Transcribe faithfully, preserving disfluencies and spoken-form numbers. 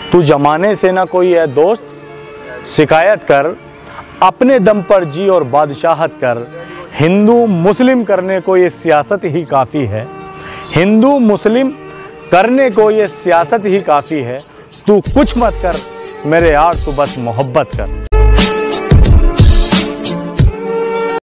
तू जमाने से ना कोई है दोस्त, शिकायत कर, अपने दम पर जी और बादशाहत कर। हिंदू मुस्लिम करने को ये सियासत ही काफ़ी है, हिंदू मुस्लिम करने को ये सियासत ही काफ़ी है। तू कुछ मत कर मेरे यार, तू बस मोहब्बत कर।